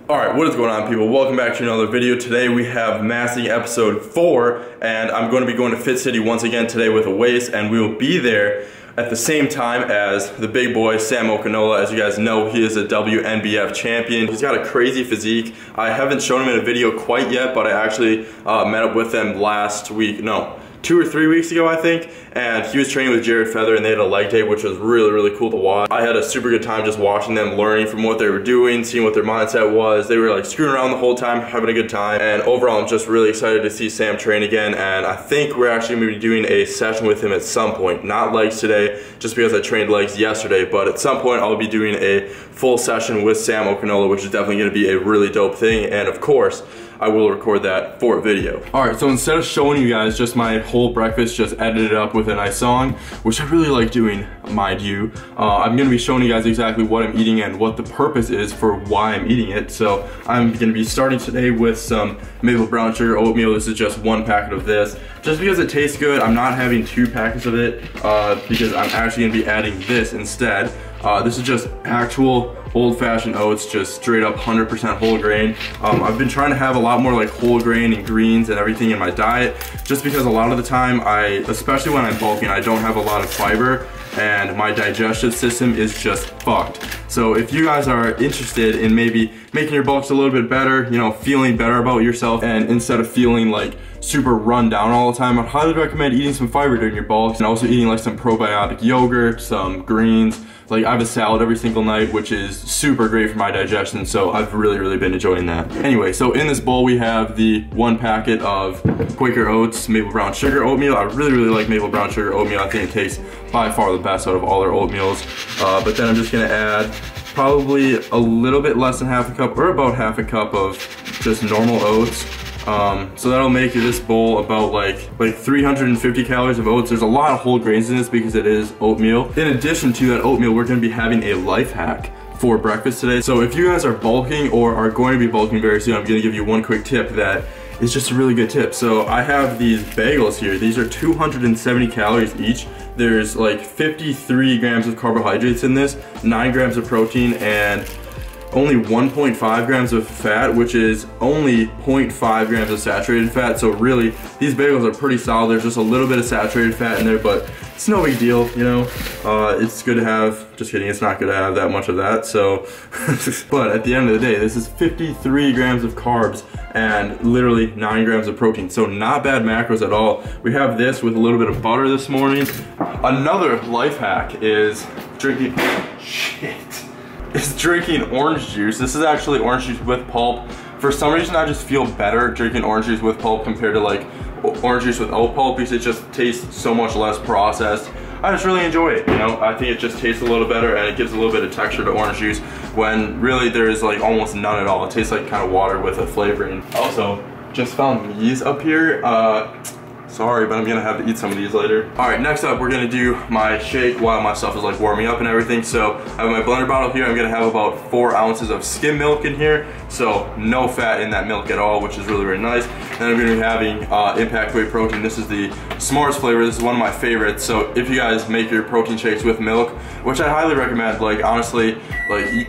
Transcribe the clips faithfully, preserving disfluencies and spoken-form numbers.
Alright, what is going on, people? Welcome back to another video. Today we have Massing episode four, and I'm going to be going to Fit City once again today with Oasis, and we will be there at the same time as the big boy, Sam Okinola. As you guys know, he is a W N B F champion. He's got a crazy physique. I haven't shown him in a video quite yet, but I actually uh, met up with him last week. No. two or three weeks ago, I think, and he was training with Jared Feather, and they had a leg day, which was really, really cool to watch. I had a super good time just watching them, learning from what they were doing, seeing what their mindset was. They were like screwing around the whole time, having a good time, and overall, I'm just really excited to see Sam train again, and I think we're actually going to be doing a session with him at some point. Not legs today, just because I trained legs yesterday, but at some point, I'll be doing a full session with Sam Okinola, which is definitely going to be a really dope thing, and of course, I will record that for a video. Alright, so instead of showing you guys just my whole breakfast, just edited up with a nice song, which I really like doing, mind you, uh, I'm going to be showing you guys exactly what I'm eating and what the purpose is for why I'm eating it. So I'm going to be starting today with some maple brown sugar oatmeal. This is just one packet of this. Just because it tastes good, I'm not having two packets of it uh, because I'm actually going to be adding this instead. Uh, this is just actual old-fashioned oats, just straight up one hundred percent whole grain. Um, I've been trying to have a lot more like whole grain and greens and everything in my diet, just because a lot of the time I, especially when I'm bulking, I don't have a lot of fiber and my digestive system is just fucked. So if you guys are interested in maybe making your bulks a little bit better, you know, feeling better about yourself, and instead of feeling like super run down all the time, I'd highly recommend eating some fiber during your bulks and also eating like some probiotic yogurt, some greens. Like I have a salad every single night, which is super great for my digestion, so I've really, really been enjoying that. Anyway, so in this bowl we have the one packet of Quaker Oats maple brown sugar oatmeal. I really, really like maple brown sugar oatmeal. I think it tastes by far the best out of all their oatmeals. Uh, but then I'm just gonna add probably a little bit less than half a cup, or about half a cup of just normal oats. Um, so that'll make this bowl about like like three hundred fifty calories of oats. There's a lot of whole grains in this because it is oatmeal. In addition to that oatmeal, we're going to be having a life hack for breakfast today. So if you guys are bulking or are going to be bulking very soon, I'm going to give you one quick tip that is just a really good tip. So I have these bagels here. These are two hundred seventy calories each. There's like fifty-three grams of carbohydrates in this, nine grams of protein, and only one point five grams of fat, which is only zero point five grams of saturated fat. So really, these bagels are pretty solid. There's just a little bit of saturated fat in there, but it's no big deal, you know. Uh, it's good to have, just kidding, it's not good to have that much of that, so. But at the end of the day, this is fifty-three grams of carbs and literally nine grams of protein. So not bad macros at all. We have this with a little bit of butter this morning. Another life hack is drinking, shit. is drinking orange juice. This is actually orange juice with pulp. For some reason, I just feel better drinking orange juice with pulp compared to like orange juice without pulp because it just tastes so much less processed. I just really enjoy it, you know? I think it just tastes a little better and it gives a little bit of texture to orange juice when really there is like almost none at all. It tastes like kind of water with a flavoring. Also, just found these up here. Uh, Sorry, but I'm gonna have to eat some of these later. All right, next up, we're gonna do my shake while my stuff is like warming up and everything. So I have my blender bottle here. I'm gonna have about four ounces of skim milk in here. So no fat in that milk at all, which is really, really nice. Then I'm gonna be having uh, Impact Whey Protein. This is the s'mores flavor. This is one of my favorites. So if you guys make your protein shakes with milk, which I highly recommend, like honestly, like you,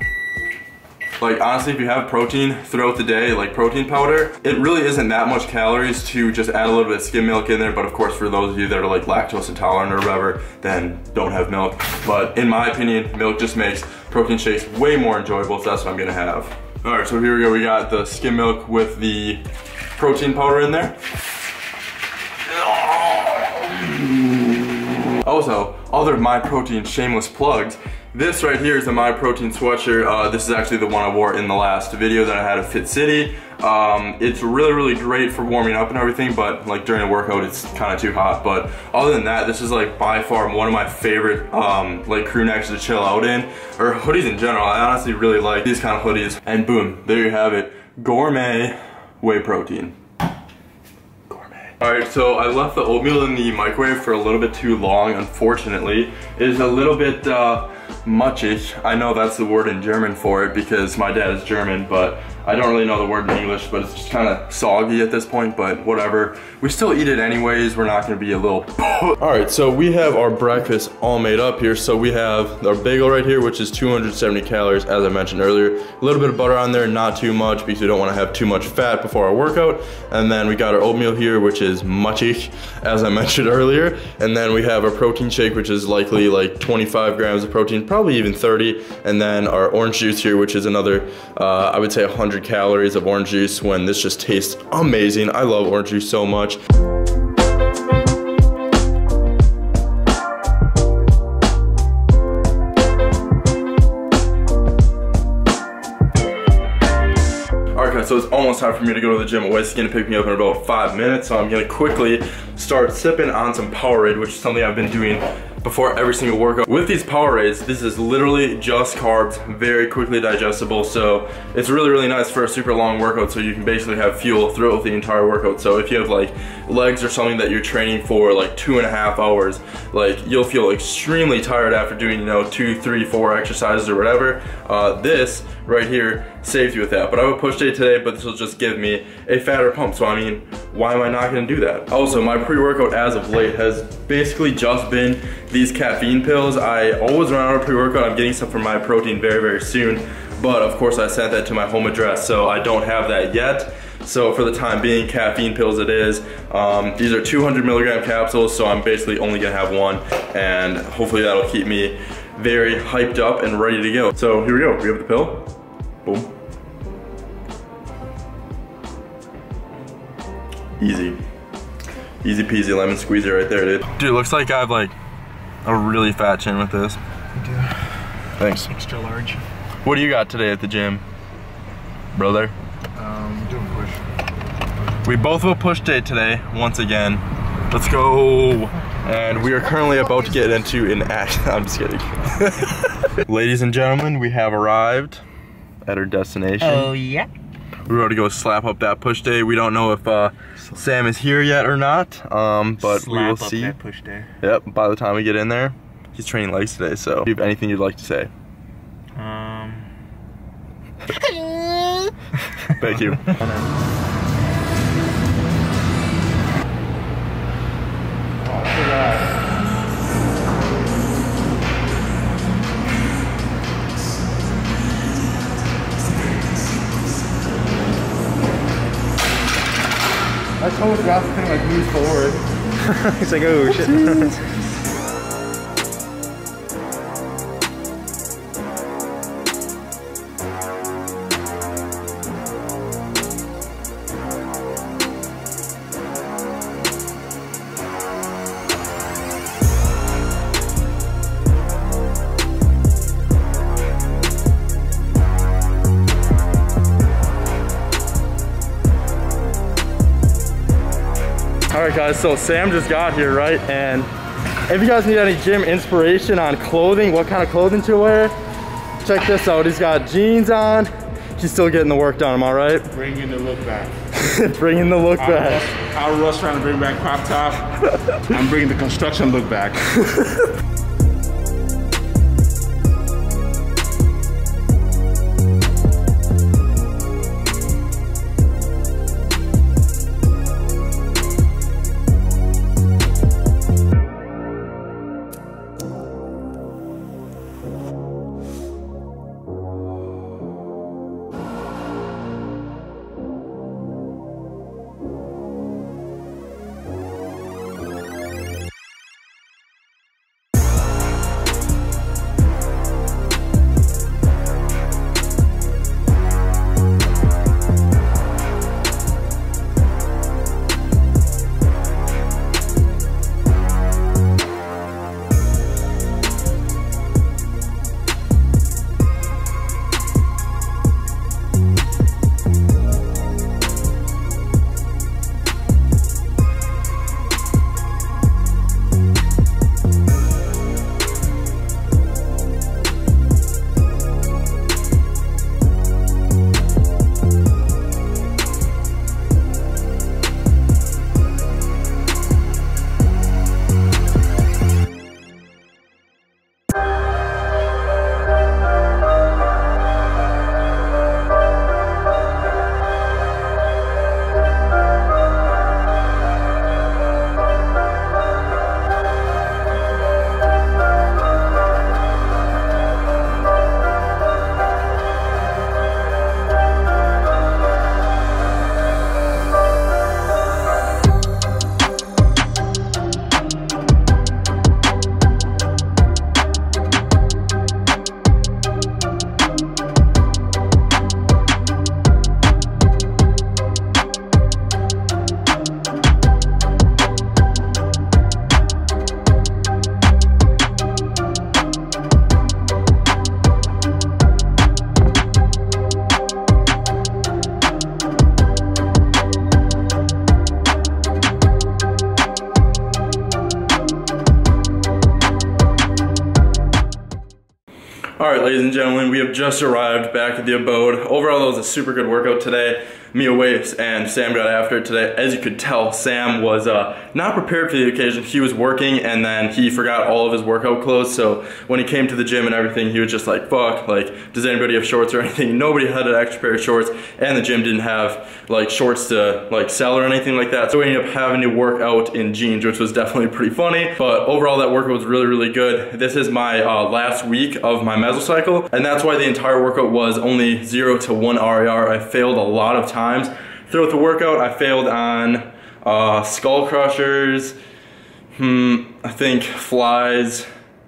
Like honestly, if you have protein throughout the day, like protein powder, it really isn't that much calories to just add a little bit of skim milk in there. But of course, for those of you that are like lactose intolerant or whatever, then don't have milk. But in my opinion, milk just makes protein shakes way more enjoyable, so that's what I'm gonna have. All right, so here we go. We got the skim milk with the protein powder in there. Also, other My Protein shameless plugs. This right here is a My Protein sweatshirt. Uh, this is actually the one I wore in the last video that I had at Fit City. Um, it's really, really great for warming up and everything, but like during a workout, it's kind of too hot. But other than that, this is like by far one of my favorite um, like crew necks to chill out in, or hoodies in general. I honestly really like these kind of hoodies. And boom, there you have it. Gourmet whey protein. Alright, so I left the oatmeal in the microwave for a little bit too long, unfortunately. It is a little bit uh, muchig. I know that's the word in German for it because my dad is German, but I don't really know the word in English, but it's just kind of soggy at this point, but whatever. We still eat it anyways. We're not gonna be a little All right, so we have our breakfast all made up here. So we have our bagel right here, which is two hundred seventy calories, as I mentioned earlier. A little bit of butter on there, not too much, because we don't wanna have too much fat before our workout. And then we got our oatmeal here, which is muchich, as I mentioned earlier. And then we have our protein shake, which is likely like twenty-five grams of protein, probably even thirty. And then our orange juice here, which is another, uh, I would say one hundred calories of orange juice, when this just tastes amazing. I love orange juice so much. So it's almost time for me to go to the gym. Wes is gonna pick me up in about five minutes, so I'm gonna quickly start sipping on some Powerade, which is something I've been doing before every single workout. With these Powerades, this is literally just carbs, very quickly digestible, so it's really, really nice for a super long workout, so you can basically have fuel throughout the entire workout. So if you have like legs or something that you're training for like two and a half hours, like you'll feel extremely tired after doing, you know, two, three, four exercises or whatever. Uh, this right here saves you with that. But I have a push day today, but this will just give me a fatter pump. So I mean, why am I not gonna do that? Also, my pre-workout as of late has basically just been these caffeine pills. I always run out of pre-workout. I'm getting some from My Protein very, very soon. But of course I sent that to my home address, so I don't have that yet. So for the time being, caffeine pills it is. Um, these are two hundred milligram capsules, so I'm basically only gonna have one, and hopefully that'll keep me very hyped up and ready to go. So here we go, we have the pill. Boom. Easy. Easy peasy lemon squeezer right there, dude. Dude, looks like I have like a really fat chin with this. You do. Thanks. Extra large. What do you got today at the gym, brother? Um, doing push. We both have a push day today, once again. Let's go. And we are currently about to get into an act. I'm just kidding. Ladies and gentlemen, we have arrived at our destination. Oh, yeah. We're about to go slap up that push day. We don't know if uh, Sam is here yet or not, um, but slap we will up see. That push day. Yep, by the time we get in there, he's training legs today, so do you have anything you'd like to say? Um. Thank you. I told Ralph to kind of like move forward. He's like, oh shit. Alright guys, so Sam just got here, right? And if you guys need any gym inspiration on clothing, what kind of clothing to wear, check this out. He's got jeans on. He's still getting the work done, am I right? Bringing the look back. Bringing the look Our back. Russ, our Russ trying to bring back crop top. I'm bringing the construction look back. Alright, ladies and gentlemen, we have just arrived back at the abode. Overall, that was a super good workout today. Mia Waves and Sam got after it today. As you could tell, Sam was uh, not prepared for the occasion. He was working and then he forgot all of his workout clothes, so when he came to the gym and everything, he was just like, fuck, like, does anybody have shorts or anything? Nobody had an extra pair of shorts, and the gym didn't have like shorts to like sell or anything like that, so we ended up having to work out in jeans, which was definitely pretty funny. But overall, that workout was really, really good. This is my uh, last week of my mesocycle, and that's why the entire workout was only zero to one R E R. I failed a lot of times throughout the workout. I failed on uh, skull crushers, hmm, I think flies,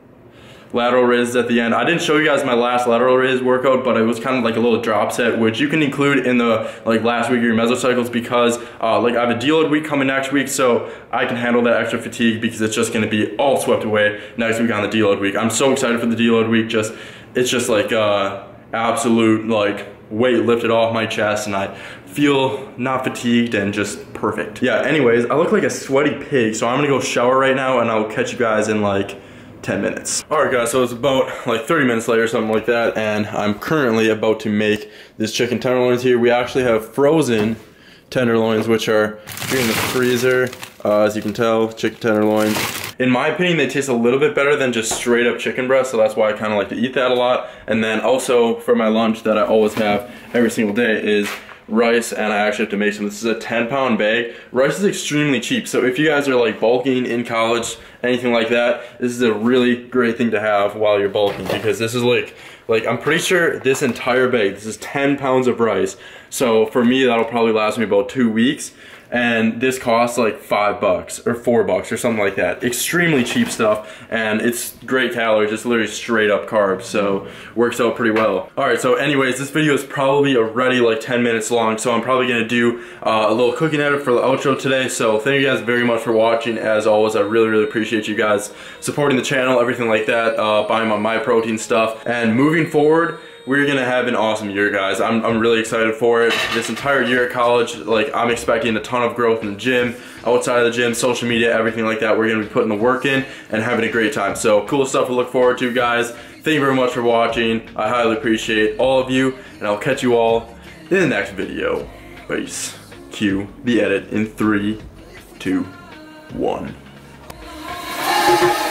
lateral raises at the end. I didn't show you guys my last lateral raise workout, but it was kind of like a little drop set, which you can include in the like last week of your mesocycles, because uh, like I have a deload week coming next week, so I can handle that extra fatigue because it's just going to be all swept away next week on the deload week. I'm so excited for the deload week. Just it's just like uh, absolute like weight lifted off my chest, and I feel not fatigued and just perfect. Yeah, anyways, I look like a sweaty pig, so I'm gonna go shower right now and I'll catch you guys in like ten minutes. Alright guys, so it's about like thirty minutes later, something like that, and I'm currently about to make this chicken tenderloins here. We actually have frozen tenderloins, which are here in the freezer. Uh, as you can tell, chicken tenderloins. In my opinion, they taste a little bit better than just straight up chicken breast, so that's why I kind of like to eat that a lot. And then also for my lunch that I always have every single day is rice, and I actually have to make some. This is a ten pound bag. Rice is extremely cheap, so if you guys are like bulking in college, anything like that, this is a really great thing to have while you're bulking, because this is like, like I'm pretty sure this entire bag, this is ten pounds of rice. So for me, that'll probably last me about two weeks. And this costs like five bucks or four bucks or something like that. Extremely cheap stuff, and it's great calories. It's literally straight up carbs, so works out pretty well. All right, so anyways, this video is probably already like ten minutes long, so I'm probably gonna do uh, a little cooking edit for the outro today. So thank you guys very much for watching. As always, I really, really appreciate you guys supporting the channel, everything like that, uh, buying my MyProtein stuff, and moving forward, we're gonna have an awesome year, guys. I'm, I'm really excited for it. This entire year at college, like I'm expecting a ton of growth in the gym, outside of the gym, social media, everything like that. We're gonna be putting the work in and having a great time. So cool stuff to look forward to, guys. Thank you very much for watching. I highly appreciate all of you, and I'll catch you all in the next video. Peace. Cue the edit in three, two, one.